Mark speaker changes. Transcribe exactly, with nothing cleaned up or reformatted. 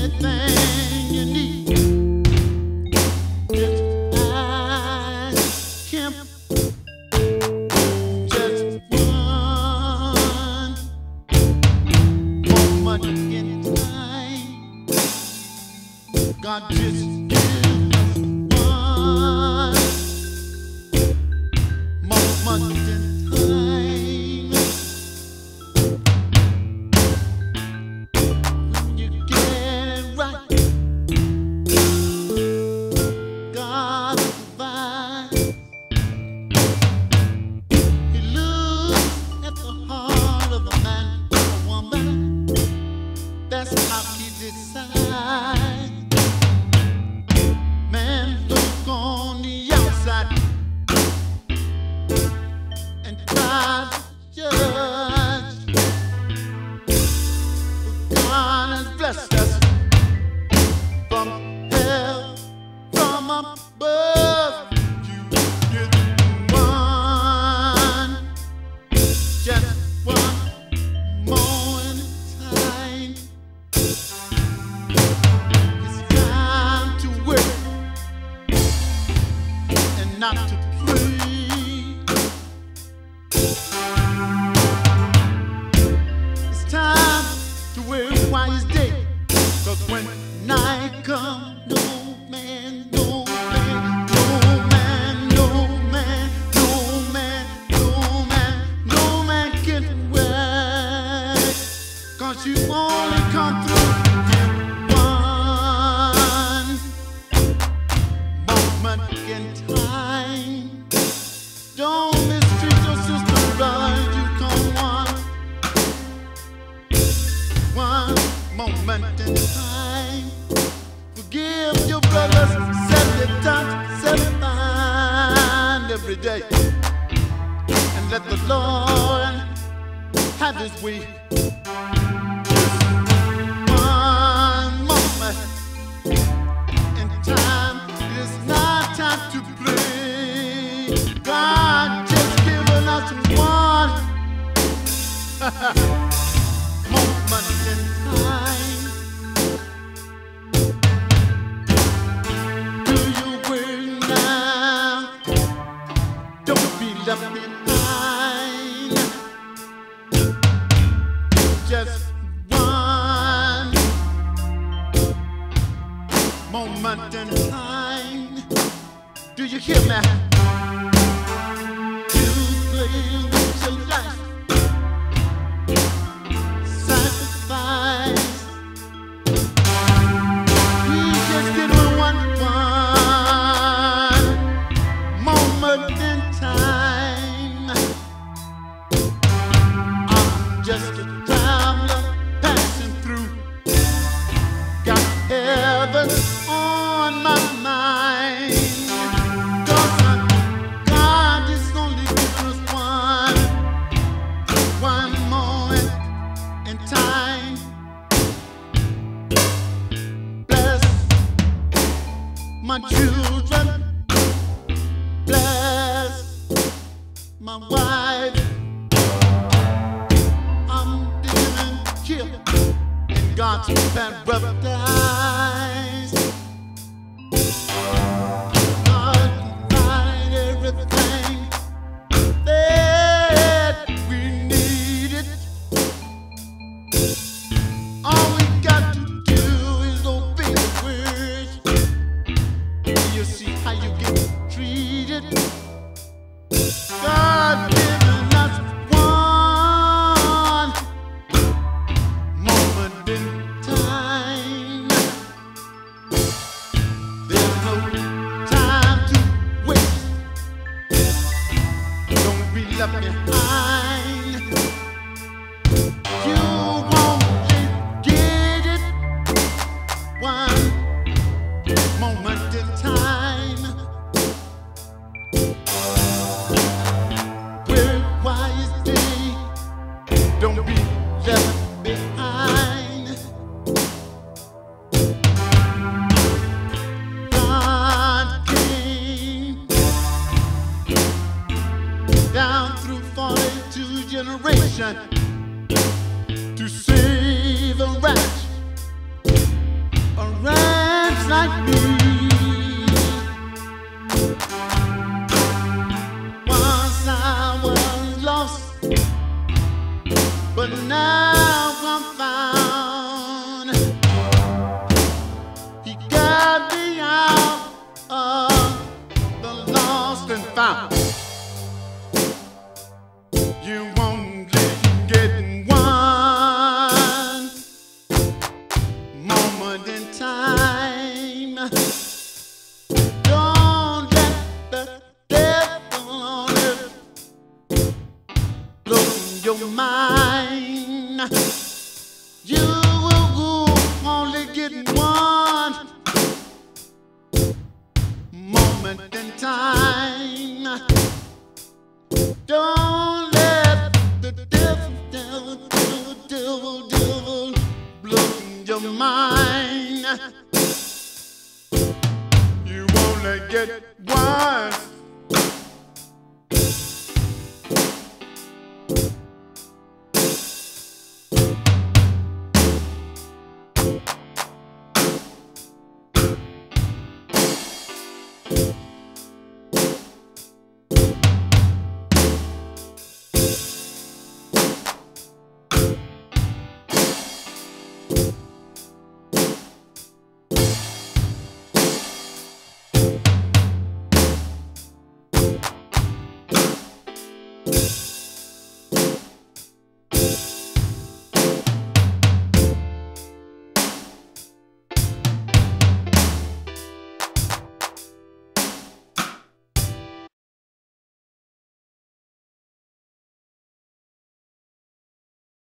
Speaker 1: anything you need. Just ask him. Just one moment in time. God just give us one moment in time. When you get it right, God provides. He looks at the heart of a man or a woman. That's how he decides. Man look on the outside and try to judge, but God has blessed us from hell, from above. You get one, just one moment in time. It's time to work and not to play. It's time to work while it's day, 'cause when night comes, no man, no man, no man, no man, no man, no man, no man can work, 'cause you only come through one moment in time. Don't mistreat your sister, brother. You come one, one moment in time. Forgive your brothers, seventy times, seven times every day, and let the Lord have His way. One moment in time. It's not time to play. God just given us one moment in time. Do your work now. Don't be left behind. Just one moment in time. Do you hear me? You play with your life, sacrifice. We just did one, one moment in time. I'm just a traveler passing through. Got heaven on my mind. God is only giving us one, one moment in time. Bless my children, bless my wife. I'm living here in God's paradise. God provide everything that we needed. All we got to do is obey the words. You see how you get treated. God giving us one moment in time. There's no time to waste. Don't be left behind. You won't get it. One moment in time. Work while you stay. Don't be left behind. God came down through forty-two generations to save a wretch like me. Once I was lost, but now I'm found. He got me out of the lost and found. You only get one moment in time. Don't let the devil on it blow your mind. You will only get one moment in time. Don't let the devil, devil, devil, devil, devil blow your mind. You only get one.